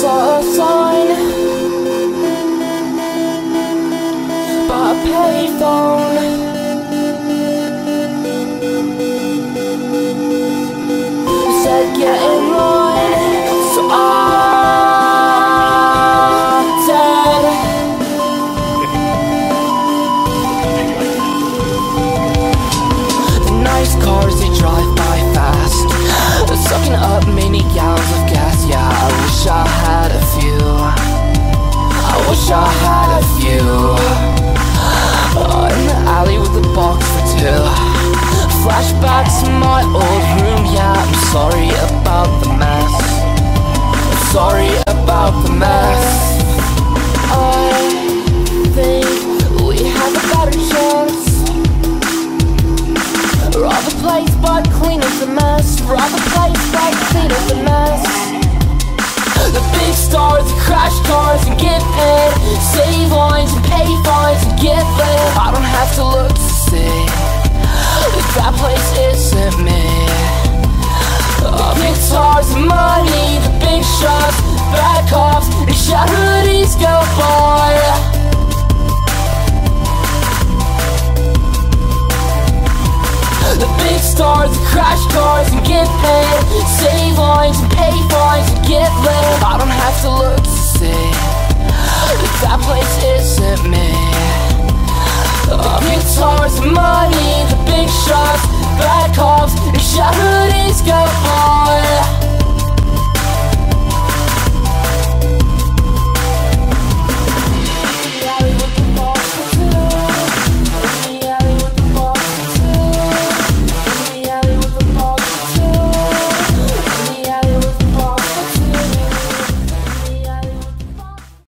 saw a sign by a payphone. It said get in line, so I did. The nice cars, they drive by fast, sucking up many gallons of gas. Yeah, I wish I had a few. I wish I had a few. In the alley with a box for two. Flashback to my old room. Yeah, I'm sorry about the mess. I'm sorry about the mess. I think we have a better chance. Rob the place but clean up the mess. Rob the place but clean up the mess. The big stars, the crash cars and get paid. Save lines and pay fines and get laid. I don't have to look to see if that place isn't me. The big stars, the money, the big shots, bad cops, and shot hoodies go by. The big stars, the crash cars and get paid. Save lines and pay fines and get laid. I don't have to look to see